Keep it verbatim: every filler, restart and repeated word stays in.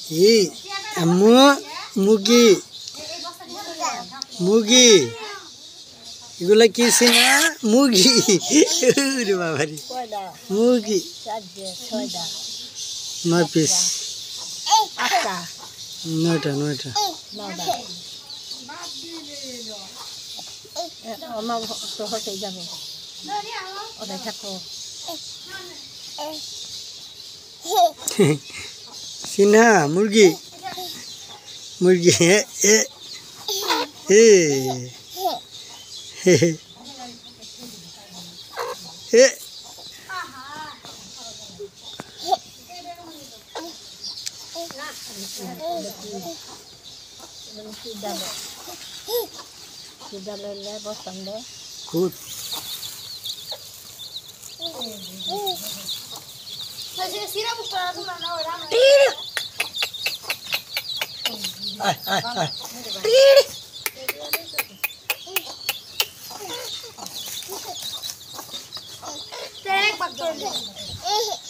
এই আম্মু মুগি মুগি এগুলা কি সিনা মুগি রে বাবা রে মুগি নয় পিস নয়টা নয়টা সিনা মুরগি মুরগি এ এ এ এ Good. Ay, ay, ay. Tek bak